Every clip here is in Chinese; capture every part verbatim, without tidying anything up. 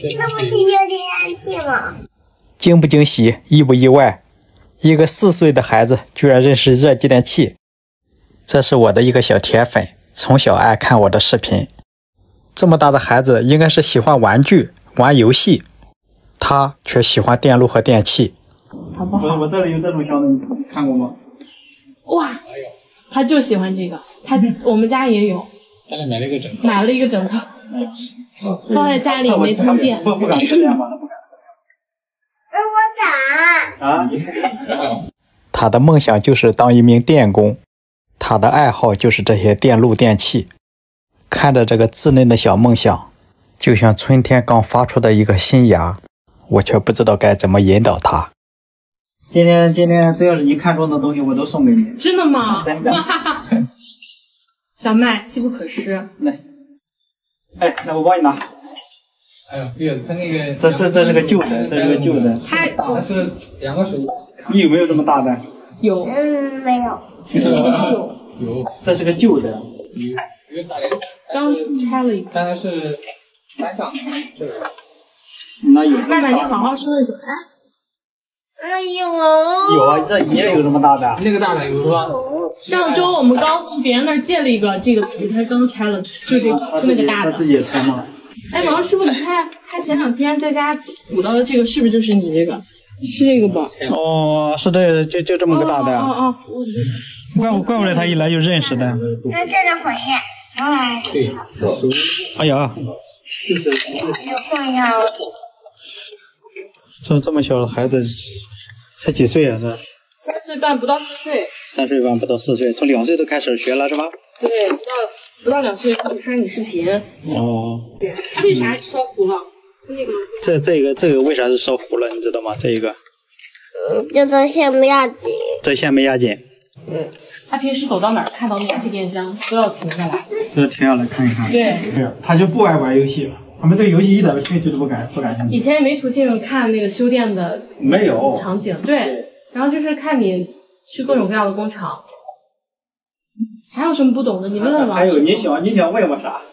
这不是修电器吗？ 惊不惊喜，意不意外？一个四岁的孩子居然认识热继电器，这是我的一个小铁粉，从小爱看我的视频。这么大的孩子应该是喜欢玩具、玩游戏，他却喜欢电路和电器。 好不好？ 我我这里有这种小的，你看过吗？ 哇，他就喜欢这个，他我们家也有。 家里买了一个整套， 买了一个整套，放在家里没通电。 不不敢吃电吗？不敢吃。 给我打！ 啊！你看。 他的梦想就是当一名电工，他的爱好就是这些电路电器。看着这个稚嫩的小梦想，就像春天刚发出的一个新芽，我却不知道该怎么引导他。 今天今天只要是你看中的东西，我都送给你。 真的吗？ 真的。 小麦机不可失。 来，哎，那我帮你拿。 哎呦，对了，他那个这这这是个旧的，这是个旧的。 他打的是两个手。 你有没有这么大的？ 有。 嗯，没有。 有。 有。 这是个旧的。 有一个大概。 刚拆了一个。 刚才是单向的，这个。 那有。 麦麦，你好好说一说，哎。 哎呦。 有啊，这你也有这么大的。 那个大的有是吧？ 上周我们刚从别人那儿借了一个这个东西，他刚拆了，就这个，就那个大的。 他自己也拆吗？ 哎，王师傅，你看他前两天在家鼓捣的这个，是不是就是你这个？是这个吧？ 哦，是这个，就就这么个大的。 哦哦哦。 怪不怪不得他一来就认识的。 那这是火线。哎。 对。 哎呀。 有混淆。 这这么小的孩子，才几岁啊？这三岁半不到四岁。 三岁半不到四岁，从两岁都开始学了是吧？ 对，不到不到两岁开始刷你视频。 哦。 他为啥烧糊了？那个。 这这个这个为啥是烧糊了？你知道吗？这一个。 嗯，这根线没压紧。 这线没压紧。 嗯。他平时走到哪儿看到那个配电箱都要停下来。 都要停下来看一看。 对。 是，他就不爱玩游戏。他们对游戏一点兴趣都不感不感兴趣。 以前也没出镜看那个修电的没有场景，对，然后就是看你去各种各样的工厂。还有什么不懂的？你问问王。 还有你想你想问我啥？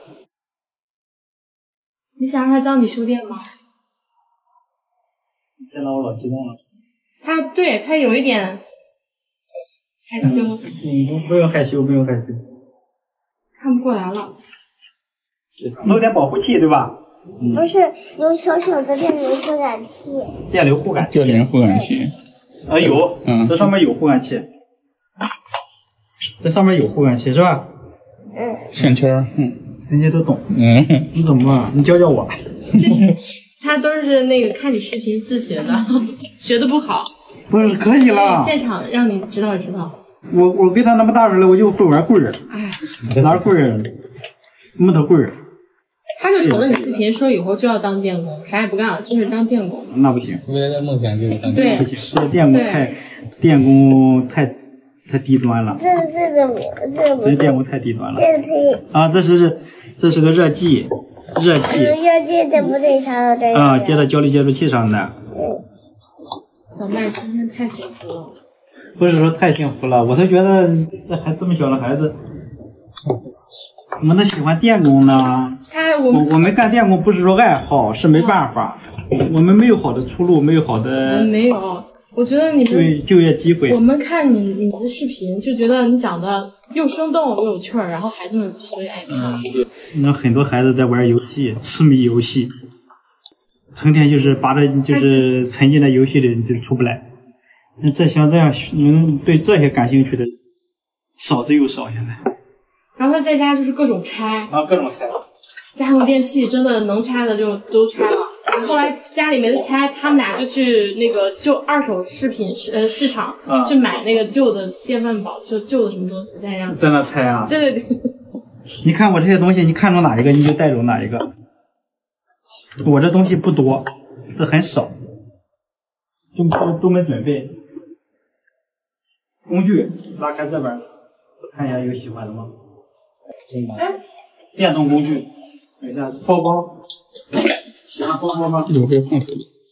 你想让他教你修电吗？ 现在我老激动了。 他对他有一点害羞。 嗯，不不用害羞，不用害羞。 看不过来了。 弄点保护器对吧？ 嗯、不是，有小小的电流护感器。 电流护感器。 电流护感器。 啊有，嗯，这上面有护感器。这上面有护感器是吧？ 嗯。 线圈，嗯， 人家都懂。 嗯。 你怎么办？你教教我。 这是他都是那个看你视频自学的，学的不好。 不是可以了。 现场让你指导指导。 我我给他那么大人了，我就会玩棍儿。哎。哪棍儿？木头棍儿。 他就瞅着你视频说以后就要当电工，啥也不干了，就是当电工。 那不行， 未来的梦想就是当电工。不行，这电工太电工太太低端了。 这这怎么这不？ 这电工太低端了。 这可以啊，这是这是个热计，热计。 热计这不得插到这个？ 啊，接到交流接触器上的。 嗯。 小麦今天太幸福了。 不是说太幸福了，我是觉得这还这么小的孩子。怎么能喜欢电工呢？ 他我们我们干电工不是说爱好，是没办法，我们没有好的出路，没有好的没有。我觉得你们对就业机会。 我们看你你的视频，就觉得你长得又生动又有趣儿，然后孩子们所以爱看。 那很多孩子在玩游戏，痴迷游戏，成天就是把这就是沉浸在游戏里就是出不来。那这像这样能对这些感兴趣的少之又少，现在。 然后他在家就是各种拆啊，各种拆， 家用电器真的能拆的就都拆了。后来家里没得拆，他们俩就去那个旧二手饰品市呃市场、啊、去买那个旧的电饭煲，就旧的什么东西在那在那拆啊。 对对对。 你看我这些东西，你看中哪一个你就带走哪一个。我这东西不多，这很少，都都都没准备。工具拉开这边，看一下有喜欢的吗？ 哎， 电动工具，等一下包包，喜欢包包吗？ 有被碰头。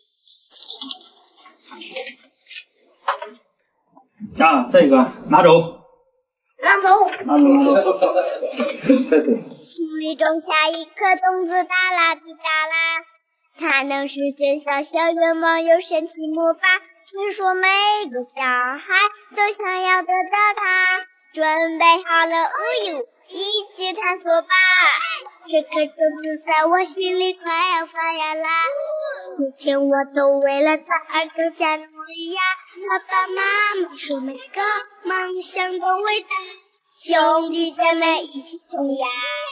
啊，这个拿走。 拿走。 拿走。 心里种下一颗种子，哒啦滴哒啦，它它能实现小小愿望，有神奇魔法。听说每个小孩都想要得到它，准备好了，哦呦，一起探索吧！这颗种子在我心里快要发芽啦，每天我都为了它而更加努力呀。爸爸妈妈说每个梦想都伟大，兄弟姐妹一起冲呀！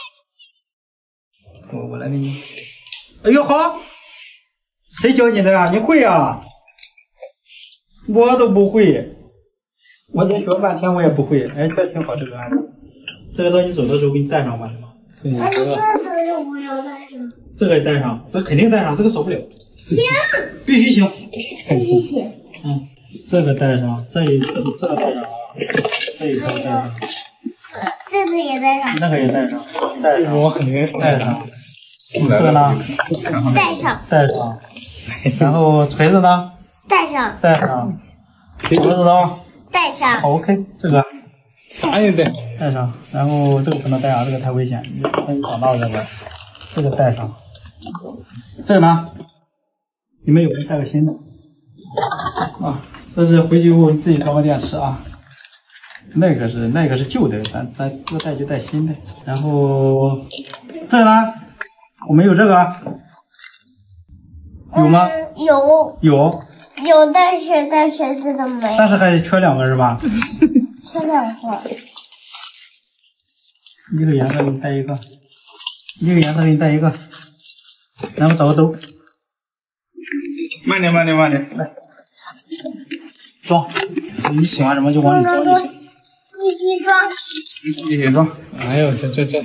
我我来给你。哎呦好，谁教你的呀？你会啊？我都不会，我这学半天我也不会。哎，这挺好，这个案子，这个到你走的时候给你带上吧，是吗？ 嗯， 哎， 这个这个我要带上。 这个也带上，这肯定带上，这个少不了。 行， 必须行。 必须行。 嗯，这个带上，这一这这个带上啊，这一条带上， 这个也带上。 那个也带上，带上， 我肯定带上。这个呢？ 带上。 带上。然后锤子呢？ 带上。 带上。锤子呢？ 带上。 好 ，OK， 这个啥也带， 带上。然后这个不能带啊，这个太危险，你万一长大了再玩。这个带上。这个呢？你们有人带个新的啊？这是回去后你自己装个电池啊。那个是那个是旧的，咱咱要带就带新的。然后这个呢？我们有这个，有吗？ 嗯、有有有，但是但是这个没有。 但是还缺两个是吧？ 缺两个。 一个颜色给你带一个，一个颜色给你带一个，然后找个兜。慢点，慢点，慢点，来装。你喜欢什么就往里装就行。 一起装。 一起装。 哎呦，这这这。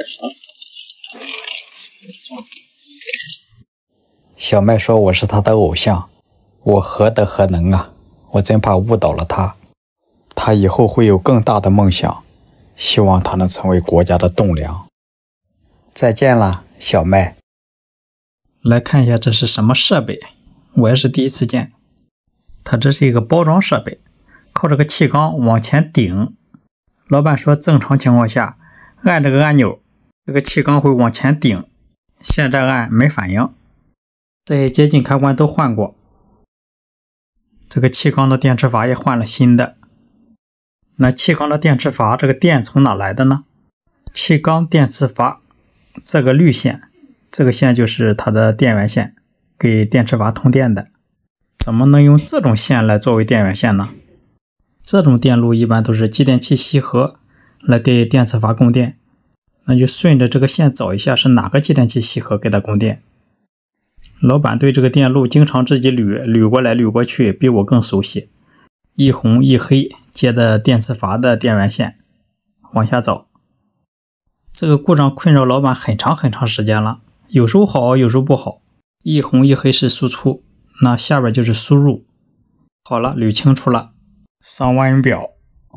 小麦说我是他的偶像，我何德何能啊！我真怕误导了他。他以后会有更大的梦想，希望他能成为国家的栋梁。再见了，小麦。来看一下这是什么设备，我也是第一次见。它这是一个包装设备，靠这个气缸往前顶。老板说正常情况下按这个按钮，这个气缸会往前顶，现在按没反应。这些接近开关都换过，这个气缸的电池阀也换了新的。那气缸的电池阀这个电从哪来的呢？气缸电池阀这个绿线，这个线就是它的电源线，给电池阀通电的。怎么能用这种线来作为电源线呢？这种电路一般都是继电器吸合来给电池阀供电，那就顺着这个线找一下是哪个继电器吸合给它供电。老板对这个电路经常自己捋捋过来捋过去，比我更熟悉。一红一黑接的电池阀的电源线，往下找。这个故障困扰老板很长很长时间了，有时候好有时候不好。一红一黑是输出，那下边就是输入。好了，捋清楚了。上万元表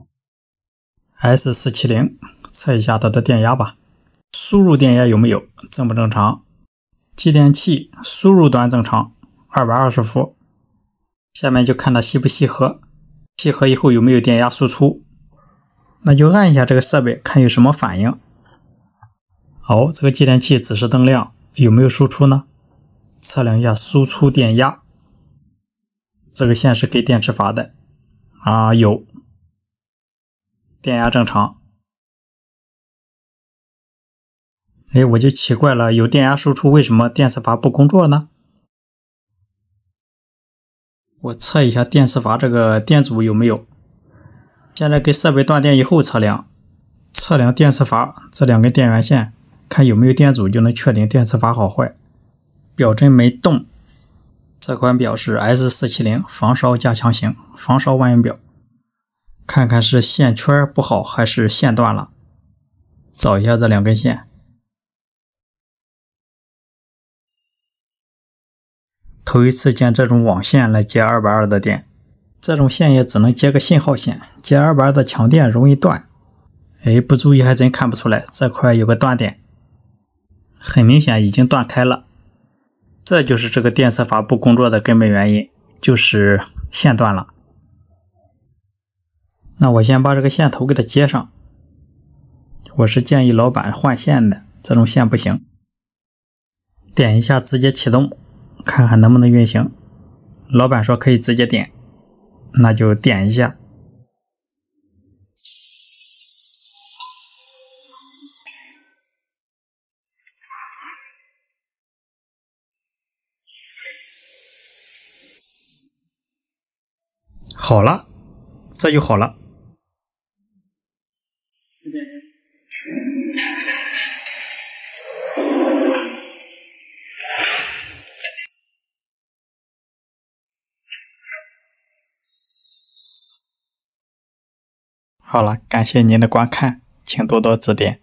S 四七零， 测一下它的电压吧。输入电压有没有？正不正常？继电器输入端正常，二百二十伏。下面就看它吸不吸合，吸合以后有没有电压输出。那就按一下这个设备，看有什么反应。好，这个继电器指示灯亮，有没有输出呢？测量一下输出电压。这个线是给电池阀的啊，有，电压正常。哎，我就奇怪了，有电压输出，为什么电磁阀不工作呢？我测一下电磁阀这个电阻有没有。现在给设备断电以后测量，测量电磁阀这两根电源线，看有没有电阻，就能确定电磁阀好坏。表针没动，这款表是 S 四七零 防烧加强型防烧万元表，看看是线圈不好还是线断了。找一下这两根线。头一次见这种网线来接二百二的电，这种线也只能接个信号线，接二百二的强电容易断。哎，不注意还真看不出来，这块有个断点，很明显已经断开了。这就是这个电磁阀不工作的根本原因，就是线断了。那我先把这个线头给它接上。我是建议老板换线的，这种线不行。点一下直接启动， 看看能不能运行。老板说可以直接点，那就点一下。好了，这就好了。好了，感谢您的观看，请多多指点。